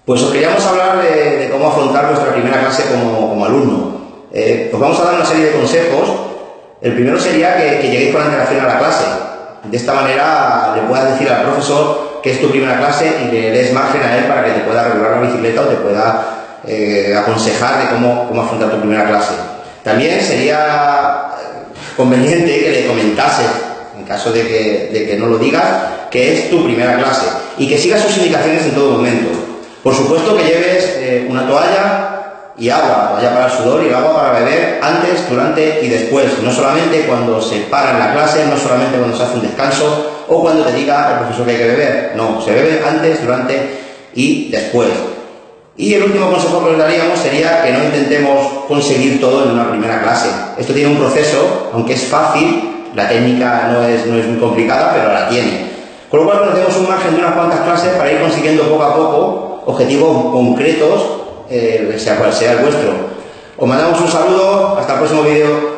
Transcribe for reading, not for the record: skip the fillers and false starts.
Pues os queríamos hablar de cómo afrontar vuestra primera clase como alumno. Os vamos a dar una serie de consejos. El primero sería que lleguéis con antelación a la clase. De esta manera le puedas decir al profesor que es tu primera clase y le des margen a él para que te pueda regular la bicicleta o te pueda aconsejar de cómo afrontar tu primera clase. También sería conveniente que le comentases, en caso de que no lo digas, que es tu primera clase y que sigas sus indicaciones en todo momento. Por supuesto que lleves una toalla y agua, toalla para el sudor y agua para beber antes, durante y después. No solamente cuando se para en la clase, no solamente cuando se hace un descanso o cuando te diga el profesor que hay que beber. No, se bebe antes, durante y después. Y el último consejo que os daríamos sería que no intentemos conseguir todo en una primera clase. Esto tiene un proceso, aunque es fácil, la técnica no es muy complicada, pero la tiene. Con lo cual nos demos un margen de unas cuantas clases para ir consiguiendo poco a poco objetivos concretos, sea cual sea el vuestro. Os mandamos un saludo, hasta el próximo vídeo.